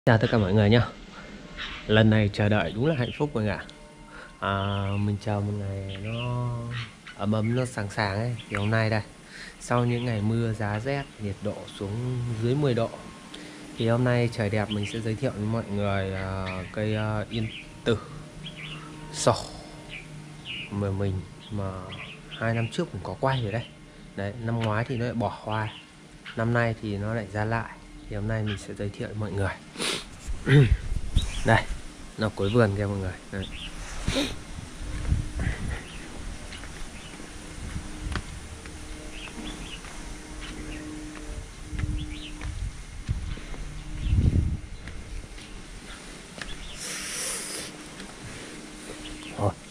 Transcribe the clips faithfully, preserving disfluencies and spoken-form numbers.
Chào tất cả mọi người nhé. Lần này chờ đợi đúng là hạnh phúc mọi người ạ. à, Mình chờ một ngày nó ấm ấm, nó sáng sáng ấy. Thì hôm nay đây, sau những ngày mưa giá rét, nhiệt độ xuống dưới mười độ, thì hôm nay trời đẹp. Mình sẽ giới thiệu với mọi người à, cây à, yên tử sổ mà mình mà hai năm trước mình có quay rồi đấy. Đấy, năm ngoái thì nó lại bỏ hoang, năm nay thì nó lại ra lại. Thì hôm nay mình sẽ giới thiệu với mọi người. Đây, nó cuối vườn kìa mọi người. Đấy. Rồi.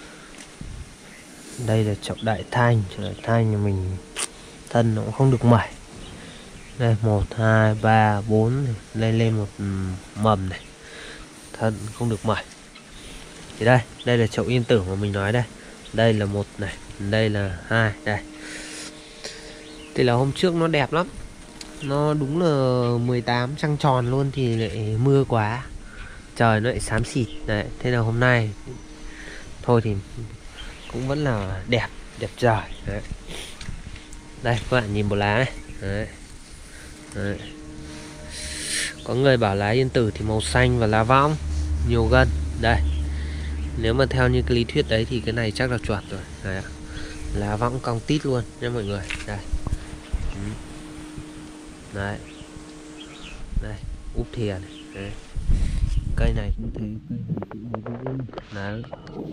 Đây là chậu đại thanh. Chậu đại thanh nhà mình thân nó cũng không được mẩy. Đây một, hai, ba, bốn lên lên một mầm này. Thân không được mẩy. Thì đây, đây là chậu yên tử mà mình nói đây. Đây là một này, đây là hai, đây. Thì là hôm trước nó đẹp lắm. Nó đúng là mười tám trăng tròn luôn thì lại mưa quá. Trời nó lại xám xịt. Đấy, thế là hôm nay thôi thì cũng vẫn là đẹp, đẹp trời. Đấy. Đây các bạn nhìn bộ lá này. Đấy. Đấy. Có người bảo lá yên tử thì màu xanh và lá võng nhiều gân. Đây, nếu mà theo như cái lý thuyết đấy thì cái này chắc là chuẩn rồi. Đấy. Lá võng cong tít luôn nha mọi người. Đây. Đấy. Đây, úp thìa này. Đấy. Cây này cũng thế, cây này cũng đấy.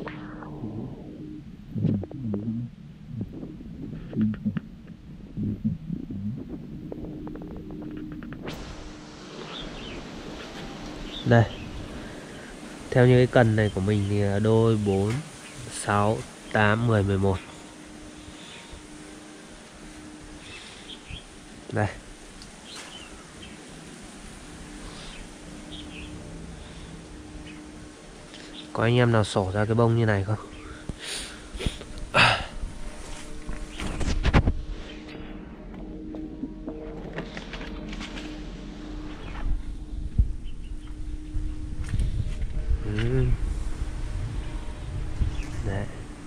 Đây, theo như cái cần này của mình thì đôi bốn, sáu, tám, mười, mười một. Đây. Có anh em nào sổ ra cái bông như này không? Ừ. Đấy.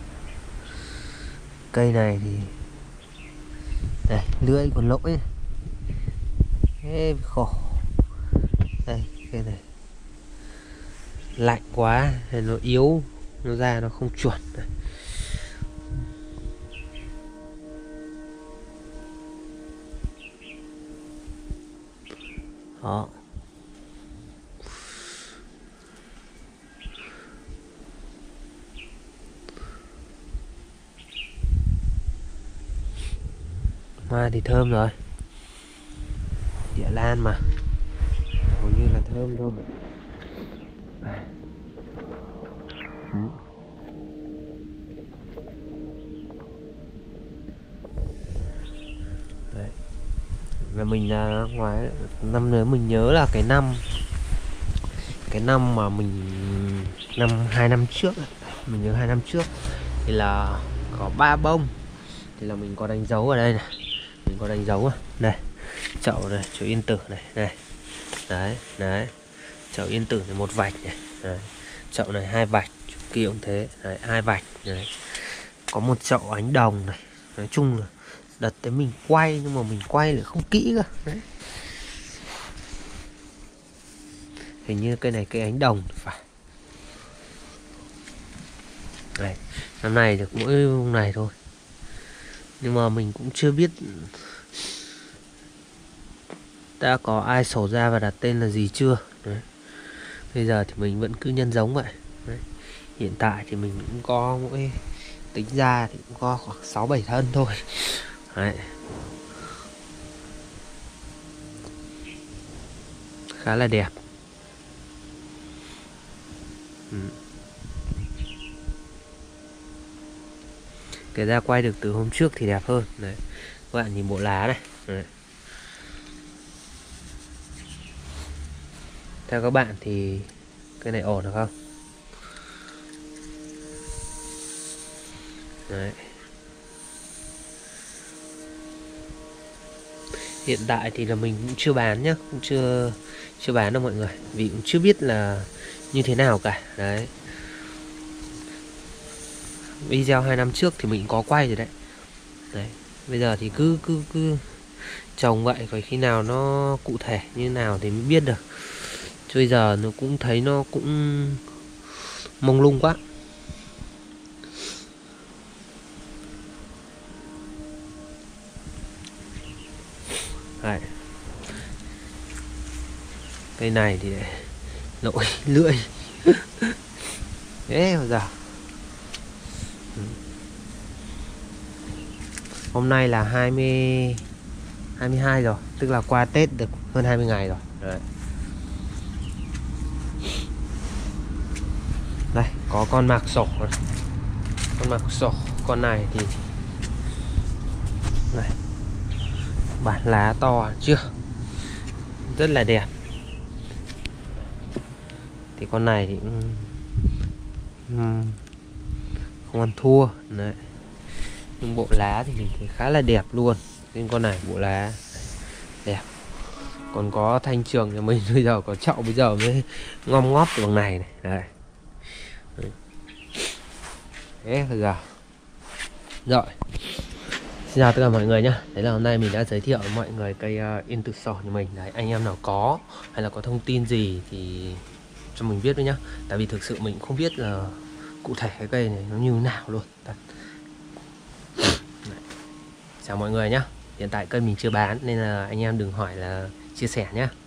Cây này thì đây, lưỡi còn lỗi. Ê, khổ. Đây, cây này lạnh quá thì nó yếu, nó ra nó không chuẩn. Đây. Đó. Hoa thì thơm rồi. Địa lan mà, hầu như là thơm thôi. Ừ. Đấy. Và mình là ngoài năm nữa mình nhớ là cái năm cái năm mà mình năm hai năm trước, mình nhớ hai năm trước thì là có ba bông, thì là mình có đánh dấu ở đây này, mình có đánh dấu à đây, chậu này, chậu yên tử này, này, đấy, đấy, chậu yên tử này một vạch này, đấy. Chậu này hai vạch, chậu kia cũng thế, đấy, hai vạch, đấy. Có một chậu ánh đồng này, nói chung là đợt tới mình quay nhưng mà mình quay lại không kỹ cơ, đấy. Hình như cây này cây ánh đồng phải. Đấy, năm nay được mỗi này thôi. Nhưng mà mình cũng chưa biết đã có ai sổ ra và đặt tên là gì chưa. Đấy. Bây giờ thì mình vẫn cứ nhân giống vậy. Đấy. Hiện tại thì mình cũng có mỗi, tính ra thì cũng có khoảng sáu bảy thân thôi. Đấy. Khá là đẹp. Ừ. Kể ra quay được từ hôm trước thì đẹp hơn. Đấy. Các bạn nhìn bộ lá này. Đấy. Theo các bạn thì cái này ổn được không? Đấy. Hiện tại thì là mình cũng chưa bán nhá, cũng chưa chưa bán đâu mọi người, vì cũng chưa biết là như thế nào cả. Đấy, video hai năm trước thì mình có quay rồi đấy. Đấy, bây giờ thì cứ cứ cứ trồng vậy, rồi khi nào nó cụ thể như nào thì mới biết được. Chứ bây giờ nó cũng thấy nó cũng mông lung quá. Đấy. Cây này thì lỗi lưỡi. Thế bây giờ hôm nay là hai mươi hai mươi hai rồi, tức là qua Tết được hơn hai mươi ngày rồi. Đấy. Đây, có con mạc sổ này. Con mạc sổ, con này thì này, bản lá to chưa, rất là đẹp. Thì con này thì cũng không ăn thua. Đấy. Nhưng bộ lá thì mình thấy khá là đẹp luôn. Nên con này bộ lá đẹp. Còn có thanh trường nhà mình bây giờ có chậu bây giờ mới ngom ngóp từ bằng này này. Đấy. Đấy. Thế bây giờ rồi, xin chào tất cả mọi người nhá. Đấy là hôm nay mình đã giới thiệu với mọi người cây uh, yên tử sổ nhà mình. Đấy, anh em nào có hay là có thông tin gì thì cho mình biết với nhá. Tại vì thực sự mình không biết là cụ thể cái cây này nó như thế nào luôn. Đấy. Chào mọi người nhá. Hiện tại cây mình chưa bán nên là anh em đừng hỏi là chia sẻ nhá.